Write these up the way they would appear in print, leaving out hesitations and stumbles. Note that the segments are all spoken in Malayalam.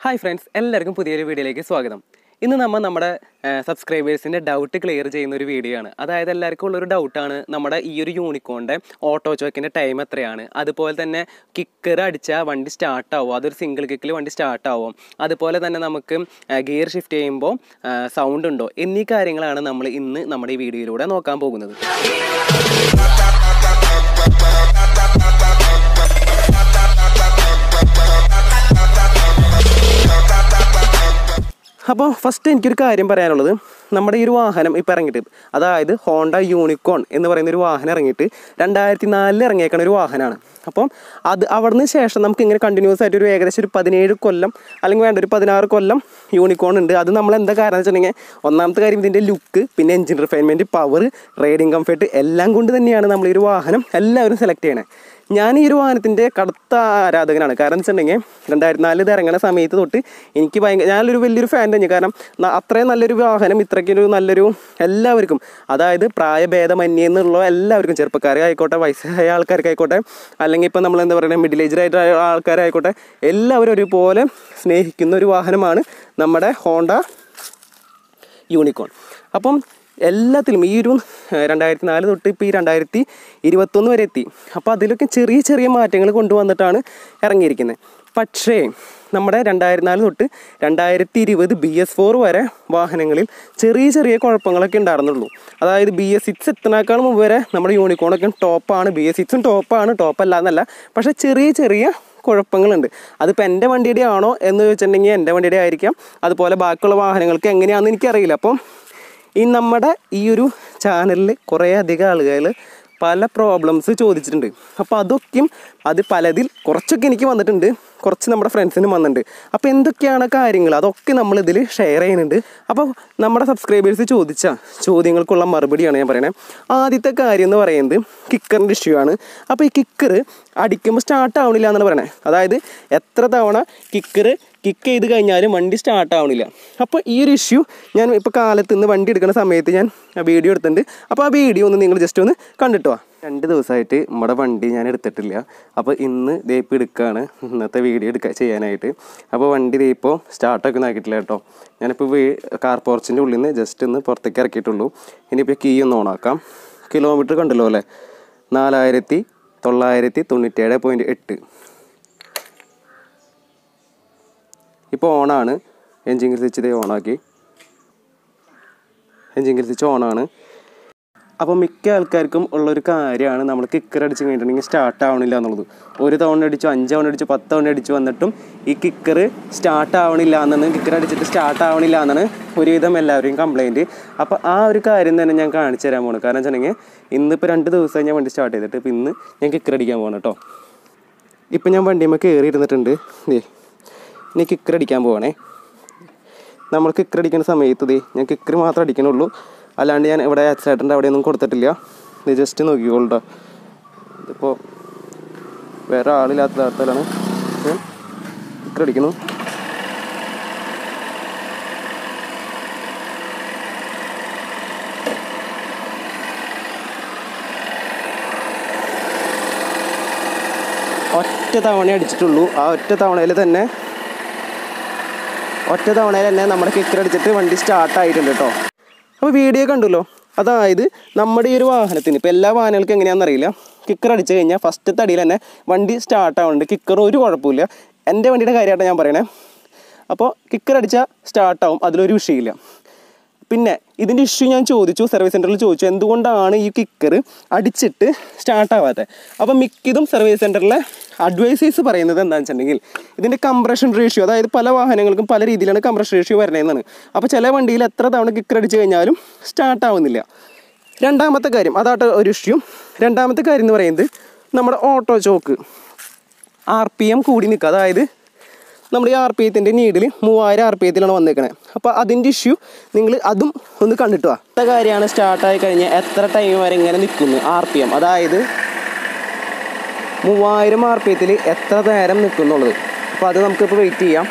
Hi friends, എല്ലാവർക്കും പുതിയൊരു വീഡിയോയിലേക്ക് സ്വാഗതം. ഇന്ന് നമ്മൾ നമ്മുടെ സബ്സ്ക്രൈബേഴ്സിന്റെ ഡൗട്ട് ക്ലിയർ ചെയ്യുന്ന ഒരു വീഡിയോ ആണ്. അതായത് എല്ലാവർക്കും ഉള്ള ഒരു ഡൗട്ട് ആണ് നമ്മുടെ ഈ ഒരു യൂണിക്കോണിന്റെ ഓട്ടോ ചോക്കിന്റെ ടൈം എത്രയാണ്? അതുപോലെ തന്നെ കിക്കർ അടിച്ചാൽ വണ്ടി സ്റ്റാർട്ട് ആവും. അതൊരു സിംഗിൾ കിക്കിൽ വണ്ടി സ്റ്റാർട്ട് ആവും. അതുപോലെ തന്നെ നമുക്ക് ഗിയർ ഷിഫ്റ്റ് ചെയ്യുമ്പോൾ സൗണ്ട് ഉണ്ടോ? എന്നീ കാര്യങ്ങളാണ് നമ്മൾ ഇന്ന് നമ്മുടെ ഈ വീഡിയോയിലൂടെ നോക്കാൻ പോകുന്നത്. അപ്പോൾ ഫസ്റ്റ് എനിക്കൊരു കാര്യം പറയാനുള്ളത്, നമ്മുടെ ഈ ഒരു വാഹനം ഇപ്പോൾ ഇറങ്ങിയിട്ട്, അതായത് ഹോണ്ട യൂണിക്കോൺ എന്ന് പറയുന്നൊരു വാഹനം ഇറങ്ങിയിട്ട് 2004 ഇറങ്ങിയേക്കണ ഒരു വാഹനമാണ്. അപ്പം അവിടുന്ന് ശേഷം നമുക്ക് ഇങ്ങനെ കണ്ടിന്യൂസ് ആയിട്ട് ഏകദേശം ഒരു 17 കൊല്ലം അല്ലെങ്കിൽ വേണ്ട ഒരു 16 കൊല്ലം യൂണിക്കോൺ ഉണ്ട്. അത് നമ്മൾ എന്താ കാരണം എന്ന് വെച്ചിട്ടുണ്ടെങ്കിൽ, ഒന്നാമത്തെ കാര്യം ഇതിൻ്റെ ലുക്ക്, പിന്നെ engine refinement, power, riding comfort എല്ലാം കൊണ്ട് തന്നെയാണ് നമ്മൾ ഈ ഒരു വാഹനം എല്ലാവരും സെലക്ട് ചെയ്യണേ. ഞാൻ ഈ ഒരു വാഹനത്തിൻ്റെ കടുത്ത ആരാധകനാണ്. കാരണം എന്ന് വെച്ചിട്ടുണ്ടെങ്കിൽ 2004 ഇത് ഇറങ്ങുന്ന സമയത്ത് തൊട്ട് എനിക്ക് ഞാനൊരു വലിയൊരു ഫാൻ തന്നെ. കാരണം അത്രയും നല്ലൊരു വാഹനം, ഇത്രയ്ക്കൊരു നല്ലൊരു എല്ലാവർക്കും, അതായത് പ്രായഭേദമന്യേ എന്നുള്ള എല്ലാവർക്കും, ചെറുപ്പക്കാരായിക്കോട്ടെ, വയസ്സായ ആൾക്കാർക്കായിക്കോട്ടെ, അല്ലെങ്കിൽ ഇപ്പം നമ്മൾ എന്താ പറയുക മിഡിൽ ഏജ്ഡ് ആൾക്കാരായിക്കോട്ടെ, എല്ലാവരും ഒരുപോലെ സ്നേഹിക്കുന്ന ഒരു വാഹനമാണ് നമ്മുടെ ഹോണ്ട യൂണിക്കോൺ. അപ്പം എല്ലാത്തിലും ഈ ഒരു 2004 തൊട്ട് ഇപ്പോൾ ഈ 2021 വരെ എത്തി. അപ്പോൾ അതിലൊക്കെ ചെറിയ ചെറിയ മാറ്റങ്ങൾ കൊണ്ടുവന്നിട്ടാണ് ഇറങ്ങിയിരിക്കുന്നത്. പക്ഷേ നമ്മുടെ 2004 തൊട്ട് 2020 BS4 വരെ വാഹനങ്ങളിൽ ചെറിയ ചെറിയ കുഴപ്പങ്ങളൊക്കെ ഉണ്ടായിരുന്നുള്ളൂ. അതായത് BS6 എത്തുന്നേക്കാൾ മുമ്പ് വരെ നമ്മുടെ യൂണിക്കോണൊക്കെ ടോപ്പാണ്, BS6ഉം ടോപ്പല്ല എന്നല്ല, പക്ഷേ ചെറിയ ചെറിയ കുഴപ്പങ്ങളുണ്ട്. അതിപ്പോൾ എൻ്റെ വണ്ടിയുടെ ആണോ എന്ന് ചോദിച്ചിട്ടുണ്ടെങ്കിൽ എൻ്റെ വണ്ടിയുടെ ആയിരിക്കാം. അതുപോലെ ബാക്കിയുള്ള വാഹനങ്ങൾക്ക് എങ്ങനെയാണെന്ന് എനിക്കറിയില്ല. അപ്പം നമ്മുടെ ഈ ഒരു ചാനലിൽ കുറേ അധികം ആളുകൾ പല പ്രോബ്ലംസ് ചോദിച്ചിട്ടുണ്ട്. അപ്പോൾ അതൊക്കെയും പലതിൽ കുറച്ചൊക്കെ എനിക്ക് വന്നിട്ടുണ്ട്, കുറച്ച് നമ്മുടെ ഫ്രണ്ട്സിനും വന്നിട്ടുണ്ട്. അപ്പോൾ എന്തൊക്കെയാണ് കാര്യങ്ങൾ അതൊക്കെ നമ്മളിതിൽ ഷെയർ ചെയ്യുന്നുണ്ട്. അപ്പോൾ നമ്മുടെ സബ്സ്ക്രൈബേഴ്സ് ചോദിച്ച ചോദ്യങ്ങൾക്കുള്ള മറുപടിയാണ് ഞാൻ പറയുന്നത്. ആദ്യത്തെ കാര്യം എന്ന് പറയുന്നത് കിക്കറിൻ്റെ ഇഷ്യൂ ആണ്. അപ്പോൾ ഈ കിക്കർ അടിക്കുമ്പോൾ സ്റ്റാർട്ട് ആവണില്ല എന്നാണ് പറയുന്നത്. അതായത് എത്ര തവണ കിക്ക് ചെയ്ത് കഴിഞ്ഞാലും വണ്ടി സ്റ്റാർട്ട് ആവണില്ല. അപ്പോൾ ഈ ഒരു ഇഷ്യൂ ഞാൻ ഇപ്പോൾ കാലത്ത് നിന്ന് വണ്ടി എടുക്കുന്ന സമയത്ത് ഞാൻ വീഡിയോ എടുത്തിട്ടുണ്ട്. അപ്പോൾ ആ വീഡിയോ ഒന്ന് നിങ്ങൾ ജസ്റ്റ് ഒന്ന് കണ്ടിട്ട് വാ. 2 ദിവസമായിട്ട് നമ്മുടെ വണ്ടി ഞാൻ എടുത്തിട്ടില്ല. അപ്പോൾ ഇന്ന് ഇപ്പോൾ എടുക്കുകയാണ് ഇന്നത്തെ വീഡിയോ ചെയ്യാനായിട്ട്. അപ്പോൾ വണ്ടി ഇപ്പോൾ സ്റ്റാർട്ടൊക്കെ ഒന്നും ആക്കിയിട്ടില്ല കേട്ടോ. ഞാനിപ്പോൾ കാർ പോർച്ചിൻ്റെ ഉള്ളിൽ നിന്ന് ജസ്റ്റ് ഒന്ന് പുറത്തേക്ക് ഇറക്കിയിട്ടുള്ളൂ. ഇനിയിപ്പോൾ കീ ഒന്ന് ഓണാക്കാം. കിലോമീറ്റർ കണ്ടല്ലോ അല്ലേ, 4997.8. ഇപ്പോൾ ഓണാണ്. എൻജിൻ സ്വിച്ച് ഇതേ ഓണാക്കി. എൻജിൻ സ്വിച്ച് ഓണാണ്. അപ്പോൾ മിക്ക ആൾക്കാർക്കും ഉള്ളൊരു കാര്യമാണ്, നമ്മൾ കിക്കർ അടിച്ച് കഴിഞ്ഞിട്ടുണ്ടെങ്കിൽ സ്റ്റാർട്ട് ആവണില്ല എന്നുള്ളത്. 1 തവണ അടിച്ചു, 5 തവണ അടിച്ചു, 10 തവണ അടിച്ചു വന്നിട്ടും ഈ കിക്കർ സ്റ്റാർട്ട് ആവണില്ല എന്നാണ്, കിക്കർ അടിച്ചിട്ട് സ്റ്റാർട്ട് ആവണില്ല എന്നാണ് ഒരുവിധം എല്ലാവരെയും കംപ്ലയിൻറ്റ്. അപ്പോൾ ആ ഒരു കാര്യം തന്നെ ഞാൻ കാണിച്ചു തരാൻ പോകുന്നത്. കാരണം വെച്ചിട്ടുണ്ടെങ്കിൽ ഇന്നിപ്പോൾ 2 ദിവസമായി ഞാൻ വണ്ടി സ്റ്റാർട്ട് ചെയ്തിട്ട്. ഇപ്പോൾ ഇന്ന് ഞാൻ കിക്കർ അടിക്കാൻ പോകണം കേട്ടോ. ഇപ്പം ഞാൻ വണ്ടിയുമ്പോൾ കയറി ഇരുന്നിട്ടുണ്ട്. ഇനി കിക്കർ അടിക്കാൻ പോവാണേ. നമ്മൾ കിക്കർ അടിക്കുന്ന സമയത്ത് ഞാൻ കിക്കർ മാത്രമേ അടിക്കണുള്ളൂ, അല്ലാണ്ട് ഞാൻ ഇവിടെ ആക്സിഡൻറ്റിൻ്റെ അവിടെയൊന്നും കൊടുത്തിട്ടില്ല. ഇത് ജസ്റ്റ് നോക്കിക്കോളൂ. ഇതിപ്പോൾ വേറെ ആളില്ലാത്ത തരത്തിലാണ് കിക്കർ അടിക്കുന്നു. ഒറ്റ തവണ അടിച്ചിട്ടുള്ളൂ. ആ ഒറ്റ തവണയിൽ തന്നെ നമ്മുടെ കിക്കർ അടിച്ചിട്ട് വണ്ടി സ്റ്റാർട്ടായിട്ടുണ്ട് കേട്ടോ. അപ്പോൾ വീഡിയോ കണ്ടല്ലോ. അതായത് നമ്മുടെ ഈ ഒരു വാഹനത്തിന്, ഇപ്പോൾ എല്ലാ വാഹനങ്ങൾക്കും എങ്ങനെയാണെന്ന് അറിയില്ല, കിക്കർ അടിച്ച് കഴിഞ്ഞാൽ ഫസ്റ്റത്തെ അടിയിൽ തന്നെ വണ്ടി സ്റ്റാർട്ടാവുന്നുണ്ട്. കിക്കർ ഒരു കുഴപ്പമില്ല. എൻ്റെ വണ്ടിയുടെ കാര്യമായിട്ടാണ് ഞാൻ പറയണേ. അപ്പോൾ കിക്കർ അടിച്ചാൽ സ്റ്റാർട്ടാവും, അതിലൊരു വിഷയമില്ല. പിന്നെ ഇതിൻ്റെ ഇഷ്യൂ ഞാൻ ചോദിച്ചു, സർവീസ് സെൻറ്ററിൽ ചോദിച്ചു, എന്തുകൊണ്ടാണ് ഈ കിക്കർ അടിച്ചിട്ട് സ്റ്റാർട്ടാവാത്തത്. അപ്പോൾ മിക്കതും സർവീസ് സെൻറ്ററിലെ അഡ്വൈസേഴ്സ് പറയുന്നത് എന്താണെന്ന് വെച്ചിട്ടുണ്ടെങ്കിൽ, ഇതിൻ്റെ കംപ്രഷൻ റേഷ്യോ, അതായത് പല വാഹനങ്ങൾക്കും പല രീതിയിലാണ് കംപ്രഷൻ റേഷ്യോ വരുന്നതെന്നാണ്. അപ്പോൾ ചില വണ്ടിയിൽ എത്ര തവണ കിക്കർ അടിച്ച് കഴിഞ്ഞാലും സ്റ്റാർട്ടാവുന്നില്ല. രണ്ടാമത്തെ കാര്യം, അതായിട്ട് ഒരു ഇഷ്യൂ. രണ്ടാമത്തെ കാര്യം എന്ന് പറയുന്നത് നമ്മുടെ ഓട്ടോ ചോക്ക് RPM കൂടി നിൽക്കുക. അതായത് നമ്മുടെ ഈ RPMത്തിൻ്റെ നീഡിൽ 3000 RPMത്തിലാണ് വന്നേക്കണത്. അപ്പോൾ അതിൻ്റെ ഇഷ്യൂ നിങ്ങൾ അതും ഒന്ന് കണ്ടിട്ട് വാ. അടുത്ത കാര്യമാണ്, സ്റ്റാർട്ടായി കഴിഞ്ഞാൽ എത്ര ടൈം വരെ ഇങ്ങനെ നിൽക്കുന്നു RPM, അതായത് 3000 RPMത്തിൽ എത്ര നേരം നിൽക്കുന്നുള്ളത്. അപ്പോൾ അത് നമുക്കിപ്പോൾ വെയിറ്റ് ചെയ്യാം.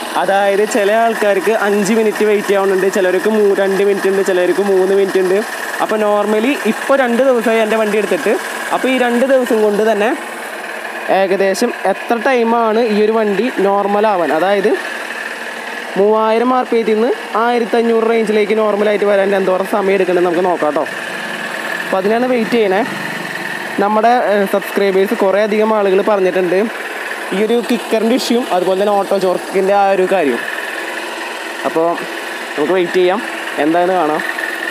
അതായത് ചില ആൾക്കാർക്ക് 5 മിനിറ്റ് വെയിറ്റ് ചെയ്യാവുന്നുണ്ട്, ചിലർക്ക് 2 മിനിറ്റ് ഉണ്ട്, ചിലർക്ക് 3 മിനിറ്റ് ഉണ്ട്. അപ്പോൾ നോർമലി ഇപ്പോൾ 2 ദിവസമായി എൻ്റെ വണ്ടി എടുത്തിട്ട്. അപ്പോൾ ഈ 2 ദിവസം കൊണ്ട് തന്നെ ഏകദേശം എത്ര ടൈമാണ് ഈ ഒരു വണ്ടി നോർമലാവാൻ, അതായത് 3000 RPM നിന്ന് 1500 റേഞ്ചിലേക്ക് നോർമലായിട്ട് വരാൻ എന്തോരം സമയം എടുക്കേണ്ടത് നമുക്ക് നോക്കാം കേട്ടോ. അപ്പോൾ അതിനാണ് വെയിറ്റ് ചെയ്യണേ. നമ്മുടെ സബ്സ്ക്രൈബേഴ്സ് കുറേ അധികം ആളുകൾ പറഞ്ഞിട്ടുണ്ട് ഈ ഒരു കിക്കറിൻ്റെ ഇഷ്യൂ, അതുപോലെ തന്നെ ഓട്ടോ ചോർക്കിൻ്റെ ആ ഒരു കാര്യം. അപ്പോൾ നമുക്ക് വെയിറ്റ് ചെയ്യാം, എന്താണെന്ന് കാണാം.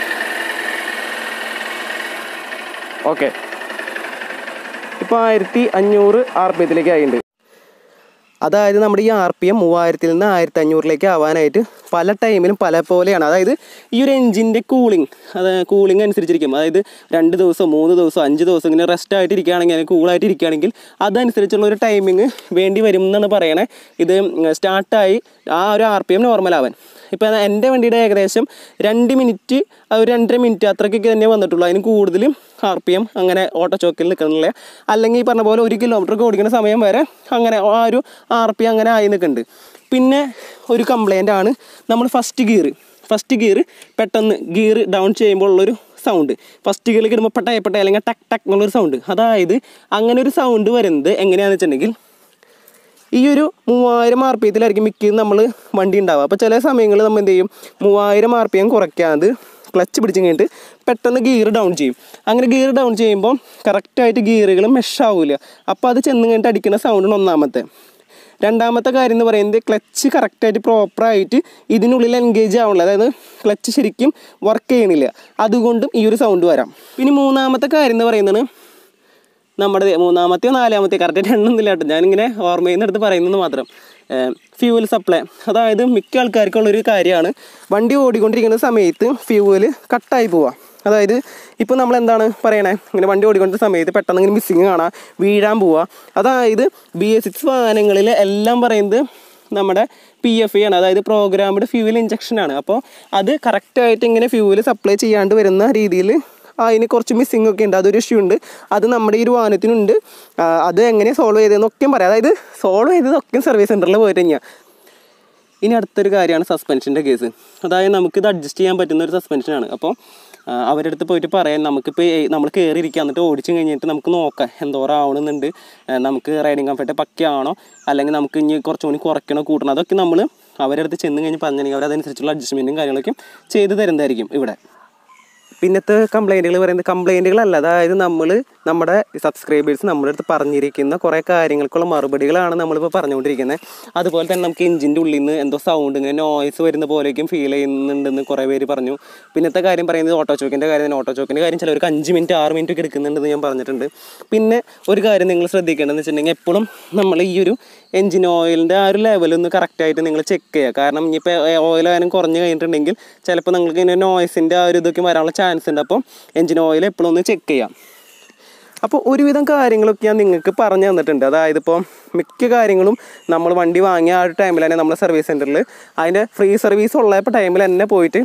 ഓക്കെ, ഇപ്പോൾ 1500 RPM ആയിട്ടുണ്ട്. അതായത് നമ്മുടെ ഈ RPM 3000 നിന്ന് 1500 ആവാനായിട്ട് പല ടൈമിലും പല പോലെയാണ്. അതായത് ഈ ഒരു എൻജിൻ്റെ കൂളിംഗ് അനുസരിച്ചിരിക്കും. അതായത് 2 ദിവസം 3 ദിവസം 5 ദിവസം ഇങ്ങനെ റെസ്റ്റ് ആയിട്ടിരിക്കുകയാണെങ്കിൽ, കൂളായിട്ട് ഇരിക്കുകയാണെങ്കിൽ അതനുസരിച്ചുള്ള ഒരു ടൈമിങ് വേണ്ടി വരും എന്നാണ് പറയണേ. ഇത് സ്റ്റാർട്ടായി ആ ഒരു RPM നോർമലാവാൻ. ഇപ്പോൾ എൻ്റെ വണ്ടിയുടെ ഏകദേശം 2 മിനിറ്റ്, ഒരു 2.5 മിനിറ്റ് അത്രയ്ക്കൊക്കെ തന്നെ വന്നിട്ടുള്ളൂ. അതിന് കൂടുതലും RPM അങ്ങനെ ഓട്ടോ ചോക്കിൽ നിൽക്കുന്നില്ല. അല്ലെങ്കിൽ ഈ പറഞ്ഞ പോലെ 1 കിലോമീറ്റർ ഓടിക്കുന്ന സമയം വരെ അങ്ങനെ ആ ഒരു RPM അങ്ങനെ ആയി നിൽക്കുന്നുണ്ട്. പിന്നെ ഒരു കംപ്ലൈൻ്റ് ആണ് നമ്മൾ ഫസ്റ്റ് ഗിയർ പെട്ടെന്ന് ഗിയർ ഡൗൺ ചെയ്യുമ്പോൾ ഉള്ളൊരു സൗണ്ട്. ഫസ്റ്റ് ഗിയറിലേക്ക് ഇടുമ്പോൾ പെട്ട അല്ലെങ്കിൽ ടക്ക് ടക്ക് എന്നുള്ളൊരു സൗണ്ട്. അതായത് അങ്ങനെ ഒരു സൗണ്ട് വരുന്നത് എങ്ങനെയാണെന്ന് വെച്ചിട്ടുണ്ടെങ്കിൽ ഈ ഒരു 3000 RPM മിക്കതും നമ്മൾ വണ്ടി ഉണ്ടാവുക. അപ്പോൾ ചില സമയങ്ങളിൽ നമ്മൾ എന്ത് ചെയ്യും, 3000 RPM കുറയ്ക്കാതെ ക്ലച്ച് പിടിച്ച് കഴിഞ്ഞിട്ട് പെട്ടെന്ന് ഗിയർ ഡൗൺ ചെയ്യും. അങ്ങനെ ഗിയർ ഡൗൺ ചെയ്യുമ്പോൾ കറക്റ്റായിട്ട് ഗിയറുകൾ മെഷാവില്ല. അപ്പോൾ അത് ചെന്ന് കഴിഞ്ഞിട്ട് അടിക്കുന്ന സൗണ്ടാണ് ഒന്നാമത്തെ. രണ്ടാമത്തെ കാര്യം എന്ന് പറയുന്നത് ക്ലച്ച് കറക്റ്റായിട്ട് പ്രോപ്പറായിട്ട് ഇതിനുള്ളിൽ എൻഗേജ് ആവണില്ല, അതായത് ക്ലച്ച് ശരിക്കും വർക്ക് ചെയ്യണില്ല. അതുകൊണ്ടും ഈ ഒരു സൗണ്ട് വരാം. പിന്നെ മൂന്നാമത്തെ കാര്യം എന്ന് പറയുന്നത് നമ്മുടെ 3-ാമത്തെയോ 4-ാമത്തെയോ കറക്റ്റായിട്ട് എണ്ണൊന്നുമില്ല കേട്ടോ, ഞാനിങ്ങനെ ഓർമ്മയിൽ നിന്ന് എടുത്ത് പറയുന്നത് മാത്രം. ഫ്യൂവൽ സപ്ലൈ, അതായത് മിക്ക ആൾക്കാർക്കുള്ളൊരു കാര്യമാണ് വണ്ടി ഓടിക്കൊണ്ടിരിക്കുന്ന സമയത്ത് ഫ്യൂവൽ കട്ടായി പോവുക. അതായത് ഇപ്പോൾ നമ്മൾ എന്താണ് പറയണേ, ഇങ്ങനെ വണ്ടി ഓടിക്കൊണ്ടിരുന്ന സമയത്ത് പെട്ടെന്ന് ഇങ്ങനെ മിസ്സിങ് കാണാം, വീഴാൻ പോവുക. അതായത് BS6 വാഹനങ്ങളിൽ എല്ലാം പറയുന്നത് നമ്മുടെ PFI ആണ്, അതായത് പ്രോഗ്രാംഡ് ഫ്യൂവൽ ഇഞ്ചക്ഷനാണ്. അപ്പോൾ അത് കറക്റ്റായിട്ട് ഇങ്ങനെ ഫ്യൂവൽ സപ്ലൈ ചെയ്യാണ്ട് വരുന്ന രീതിയിൽ അതിന് കുറച്ച് മിസ്സിങ് ഒക്കെ ഉണ്ട്, അതൊരു ഇഷ്യൂ ഉണ്ട്. അത് നമ്മുടെ ഈ ഒരു വാഹനത്തിനുണ്ട്. അത് എങ്ങനെ സോൾവ് ചെയ്തതെന്നൊക്കെ പറയാം. അതായത് സോൾവ് ചെയ്തതൊക്കെ സർവീസ് സെൻറ്ററിൽ പോയിട്ട് തന്നെയാണ്. ഇനി അടുത്തൊരു കാര്യമാണ് സസ്പെൻഷൻ്റെ കേസ്. അതായത് നമുക്കിത് അഡ്ജസ്റ്റ് ചെയ്യാൻ പറ്റുന്ന ഒരു സസ്പെൻഷനാണ്. അപ്പോൾ അവരുടെ അടുത്ത് പോയിട്ട് പറയാൻ, നമുക്കിപ്പോൾ നമ്മൾ കയറിയിരിക്കുക, എന്നിട്ട് ഓടിച്ചു കഴിഞ്ഞിട്ട് നമുക്ക് നോക്കാം എന്തോരം ആവണമെന്നുണ്ട്, നമുക്ക് റൈഡിങ് കംഫർട്ട് പക്കയാണോ, അല്ലെങ്കിൽ നമുക്ക് ഇനി കുറച്ചുകൂടി കുറയ്ക്കണോ കൂട്ടണോ, അതൊക്കെ നമ്മൾ അവരുടെ അടുത്ത് ചെന്ന് കഴിഞ്ഞ് പറഞ്ഞിട്ടുണ്ടെങ്കിൽ അവരതനുസരിച്ചുള്ള അഡ്ജസ്റ്റ്മെൻറ്റും കാര്യങ്ങളൊക്കെ ചെയ്ത് തരുന്നതായിരിക്കും ഇവിടെ. പിന്നത്തെ കംപ്ലൈൻറ്റുകൾ പറയുന്നത് കംപ്ലൈൻറ്റുകളല്ല, അതായത് നമ്മുടെ സബ്സ്ക്രൈബേഴ്സ് നമ്മുടെ അടുത്ത് പറഞ്ഞിരിക്കുന്ന കുറേ കാര്യങ്ങൾക്കുള്ള മറുപടികളാണ് നമ്മളിപ്പോൾ പറഞ്ഞുകൊണ്ടിരിക്കുന്നത്. അതുപോലെ തന്നെ നമുക്ക് എഞ്ചിൻ്റെ ഉള്ളിൽ നിന്ന് എന്തോ സൗണ്ട് ഇങ്ങനെ നോയ്സ് വരുന്ന പോലെയൊക്കെയും ഫീൽ ചെയ്യുന്നുണ്ടെന്ന് കുറേ പേര് പറഞ്ഞു. പിന്നത്തെ കാര്യം പറയുന്നത് ഓട്ടോ ചോക്കിൻ്റെ കാര്യം. ഓട്ടോ ചോക്കിൻ്റെ കാര്യം ചിലവർക്ക് 5 മിനിറ്റ് 6 മിനിറ്റ് ഒക്കെ എടുക്കുന്നുണ്ടെന്ന് ഞാൻ പറഞ്ഞിട്ടുണ്ട്. പിന്നെ ഒരു കാര്യം നിങ്ങൾ ശ്രദ്ധിക്കേണ്ടതെന്ന് വെച്ചിട്ടുണ്ടെങ്കിൽ എപ്പോഴും നമ്മൾ ഈ ഒരു എഞ്ചിൻ ഓയിലിൻ്റെ ആ ഒരു ലെവലൊന്ന് കറക്റ്റായിട്ട് നിങ്ങൾ ചെക്ക് ചെയ്യുക. കാരണം ഇനിയിപ്പോൾ ഓയിലായാലും കുറഞ്ഞ് കഴിഞ്ഞിട്ടുണ്ടെങ്കിൽ ചിലപ്പോൾ നിങ്ങൾക്ക് ഇങ്ങനെ നോയ്സിൻ്റെ ആ ഒരു ഇതൊക്കെ വരാനുള്ള ചാൻസ് ഉണ്ട്. അപ്പോൾ എഞ്ചിൻ ഓയിൽ എപ്പോഴും ഒന്ന് ചെക്ക് ചെയ്യാം. അപ്പോൾ ഒരുവിധം കാര്യങ്ങളൊക്കെ ഞാൻ നിങ്ങൾക്ക് പറഞ്ഞു തന്നിട്ടുണ്ട്. അതായത് ഇപ്പോൾ മിക്ക കാര്യങ്ങളും നമ്മൾ വണ്ടി വാങ്ങിയ ആ ഒരു ടൈമിൽ തന്നെ നമ്മുടെ സർവീസ് സെൻറ്ററിൽ അതിൻ്റെ ഫ്രീ സർവീസ് ഉള്ള ടൈമിൽ തന്നെ പോയിട്ട്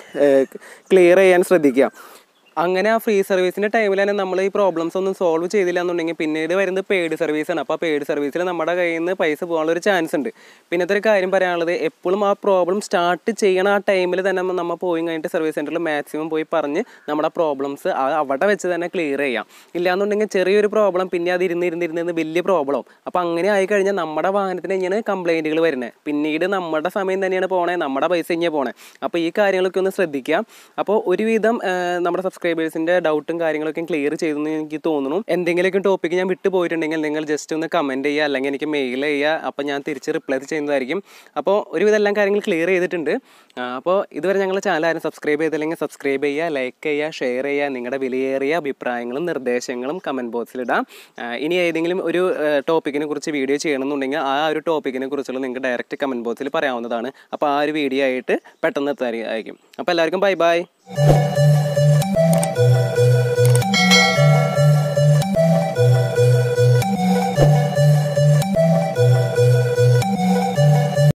ക്ലിയർ ചെയ്യാൻ ശ്രദ്ധിക്കുക. അങ്ങനെ ആ ഫ്രീ സർവീസിൻ്റെ ടൈമിൽ തന്നെ നമ്മൾ ഈ പ്രോബ്ലംസ് ഒന്നും സോൾവ് ചെയ്തില്ല എന്നുണ്ടെങ്കിൽ പിന്നീട് വരുന്നത് പെയ്ഡ് സർവീസാണ്. അപ്പോൾ ആ പെയ്ഡ് സർവീസിൽ നമ്മുടെ കയ്യിൽ നിന്ന് പൈസ പോകാനുള്ളൊരു ചാൻസ് ഉണ്ട്. പിന്നത്തെ ഒരു കാര്യം പറയാനുള്ളത്, എപ്പോഴും ആ പ്രോബ്ലം സ്റ്റാർട്ട് ചെയ്യണ ആ ടൈമിൽ തന്നെ നമ്മൾ പോയി കഴിഞ്ഞിട്ട് സർവീസ് സെൻറ്ററിൽ മാക്സിമം പോയി പറഞ്ഞ് നമ്മുടെ പ്രോബ്ലംസ് അവിടെ വെച്ച് തന്നെ ക്ലിയർ ചെയ്യാം. ഇല്ലയെന്നുണ്ടെങ്കിൽ ചെറിയൊരു പ്രോബ്ലം പിന്നെ അത് ഇരുന്ന് വലിയ പ്രോബ്ലം. അപ്പോൾ അങ്ങനെ ആയിക്കഴിഞ്ഞാൽ നമ്മുടെ വാഹനത്തിന് തന്നെയാണ് കംപ്ലൈൻറ്റുകൾ വരുന്നത്. പിന്നീട് നമ്മുടെ സമയം തന്നെയാണ് പോണേ, നമ്മുടെ പൈസ തന്നെയാണ് പോണേ. അപ്പോൾ ഈ കാര്യങ്ങളൊക്കെ ഒന്ന് ശ്രദ്ധിക്കാം. അപ്പോൾ ഒരുവിധം നമ്മുടെ സബ്സ്ക്രൈബേഴ്സിൻ്റെ ഡൗട്ടും കാര്യങ്ങളൊക്കെ ക്ലിയർ ചെയ്തെന്ന് എനിക്ക് തോന്നുന്നു. എന്തെങ്കിലുമൊക്കെ ടോപ്പിക്ക് ഞാൻ വിട്ടു പോയിട്ടുണ്ടെങ്കിൽ നിങ്ങൾ ജസ്റ്റ് ഒന്ന് കമൻറ്റ് ചെയ്യുക, അല്ലെങ്കിൽ എനിക്ക് മെയിൽ ചെയ്യുക. അപ്പോൾ ഞാൻ തിരിച്ച് റിപ്ലൈ ചെയ്യുന്നതായിരിക്കും. അപ്പോൾ ഒരുവിധം എല്ലാം കാര്യങ്ങൾ ക്ലിയർ ചെയ്തിട്ടുണ്ട്. അപ്പോൾ ഇതുവരെ ഞങ്ങളുടെ ചാനൽ ആരും സബ്സ്ക്രൈബ് ചെയ്തില്ലെങ്കിൽ സബ്സ്ക്രൈബ് ചെയ്യുക, ലൈക്ക് ചെയ്യുക, ഷെയർ ചെയ്യുക. നിങ്ങളുടെ വിലയേറിയ അഭിപ്രായങ്ങളും നിർദ്ദേശങ്ങളും കമൻറ്റ് ബോക്സിലിടാം. ഇനി ഏതെങ്കിലും ഒരു ടോപ്പിക്കിനെ കുറിച്ച് വീഡിയോ ചെയ്യണമെന്നുണ്ടെങ്കിൽ ആ ഒരു ടോപ്പിക്കിനെ കുറിച്ചുള്ള നിങ്ങൾക്ക് ഡയറക്റ്റ് കമൻറ്റ് ബോക്സിൽ പറയാവുന്നതാണ്. അപ്പോൾ ആ ഒരു വീഡിയോ ആയിട്ട് പെട്ടെന്ന് എത്തായിരിക്കും. അപ്പോൾ എല്ലാവർക്കും ബൈ ബൈ.